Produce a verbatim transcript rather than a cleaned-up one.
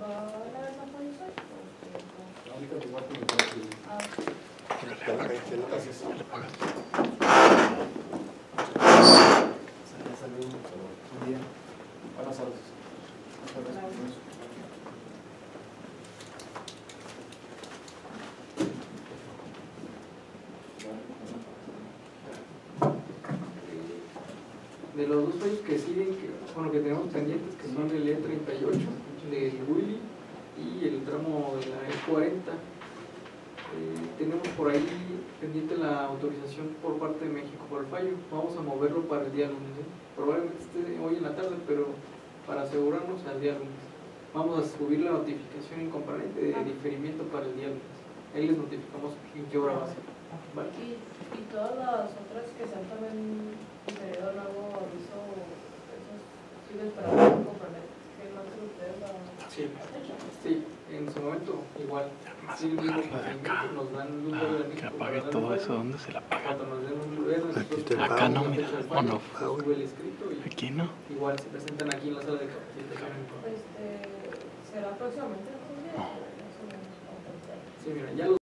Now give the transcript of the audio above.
la vez no puede ser. Ahorita te voy a comentar que... Ah, Gracias. Le pagas. Saludos. Buen día. Buenas tardes. Buenas tardes. De los dos fallos que siguen, que, bueno, que tenemos pendientes, que son el E treinta y ocho del Willy y el tramo de la E cuarenta, eh, tenemos por ahí pendiente la autorización por parte de México por el fallo. Vamos a moverlo para el día lunes, ¿eh? Probablemente esté hoy en la tarde, pero para asegurarnos al día lunes. Vamos a subir la notificación en componente de diferimiento para el día lunes. Ahí les notificamos en qué hora va a ser. ¿Vale? Y, y todas las otras que sean también periodo nuevo aviso, esos siguen esperando comprometer que no se ustedes la Sí. fecha. Sí, en su momento igual. Más Sí, el mismo bajarla de acá. procedimiento, nos dan luz Ah, verde de que México apague para todo dar eso. el ¿Dónde se la fallo. apaga? Cuando nos den luz verde, nosotros Aquí te ponemos Acá la no, fecha mira, del o fallo, no. se sube el escrito y Aquí no. igual se presentan aquí en la sala de capacitación. Este, será próximamente, ¿no? No. Más o menos, para plantear. Sí, mira, ya los